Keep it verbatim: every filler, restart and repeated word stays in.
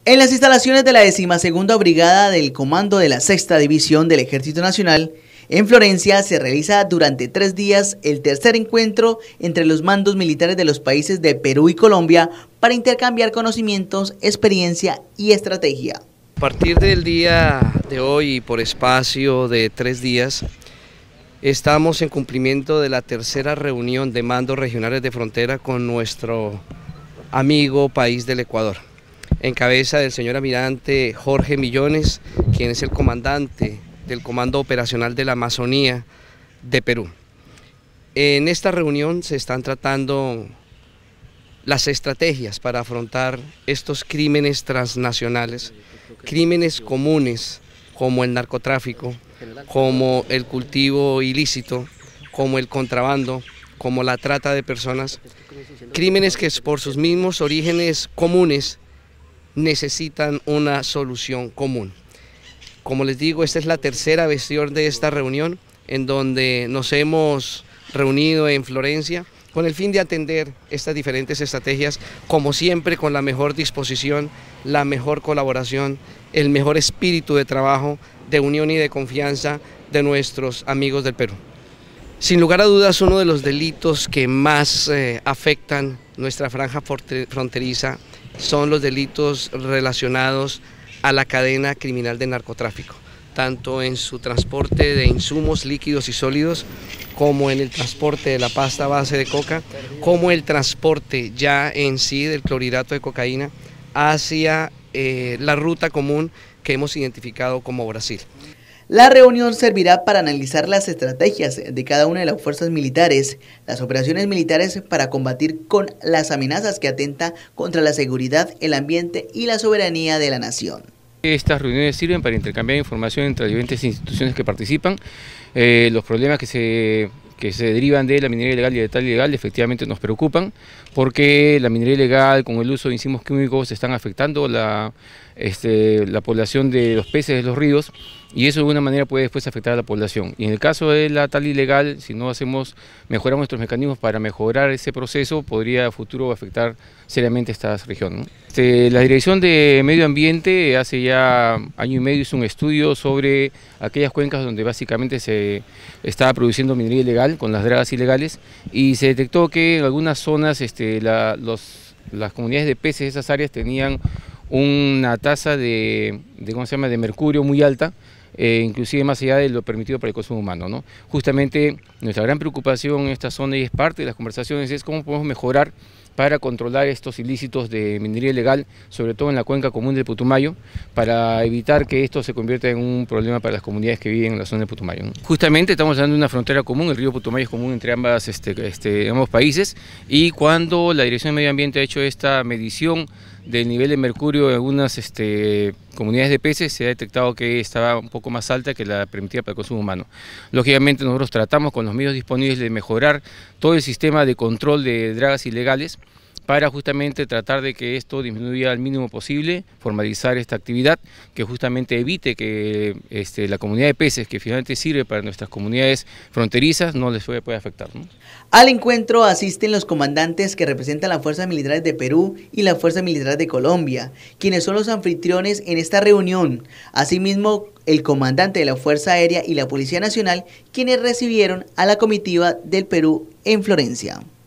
En las instalaciones de la decimosegunda Brigada del Comando de la Sexta División del Ejército Nacional, en Florencia se realiza durante tres días el tercer encuentro entre los mandos militares de los países de Perú y Colombia para intercambiar conocimientos, experiencia y estrategia. A partir del día de hoy y por espacio de tres días, estamos en cumplimiento de la tercera reunión de mandos regionales de frontera con nuestro amigo país del Ecuador, en cabeza del señor almirante Jorge Millones, quien es el comandante del Comando Operacional de la Amazonía de Perú. En esta reunión se están tratando las estrategias para afrontar estos crímenes transnacionales, crímenes comunes como el narcotráfico, como el cultivo ilícito, como el contrabando, como la trata de personas, crímenes que por sus mismos orígenes comunes necesitan una solución común. Como les digo, esta es la tercera versión de esta reunión en donde nos hemos reunido en Florencia con el fin de atender estas diferentes estrategias, como siempre con la mejor disposición, la mejor colaboración, el mejor espíritu de trabajo, de unión y de confianza de nuestros amigos del Perú. Sin lugar a dudas, uno de los delitos que más eh, afectan nuestra franja fronteriza son los delitos relacionados a la cadena criminal de narcotráfico, tanto en su transporte de insumos líquidos y sólidos, como en el transporte de la pasta base de coca, como el transporte ya en sí del clorhidrato de cocaína hacia eh, la ruta común que hemos identificado como Brasil. La reunión servirá para analizar las estrategias de cada una de las fuerzas militares, las operaciones militares para combatir con las amenazas que atentan contra la seguridad, el ambiente y la soberanía de la nación. Estas reuniones sirven para intercambiar información entre las diferentes instituciones que participan. Eh, los problemas que se, que se derivan de la minería ilegal y de tal ilegal efectivamente nos preocupan, porque la minería ilegal con el uso de insumos químicos están afectando la, este, la población de los peces de los ríos, y eso de alguna manera puede después afectar a la población. Y en el caso de la tal ilegal, si no hacemos, mejoramos nuestros mecanismos para mejorar ese proceso, podría a futuro afectar seriamente esta región, ¿no? Este, la Dirección de Medio Ambiente hace ya año y medio hizo un estudio sobre aquellas cuencas donde básicamente se estaba produciendo minería ilegal con las dragas ilegales, y se detectó que en algunas zonas este, la, los, las comunidades de peces de esas áreas tenían una tasa de, de, ¿cómo se llama?, de mercurio muy alta, eh, inclusive más allá de lo permitido para el consumo humano, ¿no? Justamente nuestra gran preocupación en esta zona, y es parte de las conversaciones, es cómo podemos mejorar para controlar estos ilícitos de minería ilegal, sobre todo en la cuenca común del Putumayo, para evitar que esto se convierta en un problema para las comunidades que viven en la zona del Putumayo, ¿no? Justamente estamos hablando de una frontera común, el río Putumayo es común entre ambas, este, este, ambos países, y cuando la Dirección de Medio Ambiente ha hecho esta medición del nivel de mercurio en algunas este, comunidades de peces, se ha detectado que estaba un poco más alta que la permitida para el consumo humano. Lógicamente nosotros tratamos con los medios disponibles de mejorar todo el sistema de control de dragas ilegales para justamente tratar de que esto disminuya al mínimo posible, formalizar esta actividad que justamente evite que este, la comunidad de peces, que finalmente sirve para nuestras comunidades fronterizas, no les puede, puede afectar, ¿no? Al encuentro asisten los comandantes que representan las fuerzas militares de Perú y las fuerzas militares de Colombia, quienes son los anfitriones en esta reunión. Asimismo, el comandante de la Fuerza Aérea y la Policía Nacional, quienes recibieron a la comitiva del Perú en Florencia.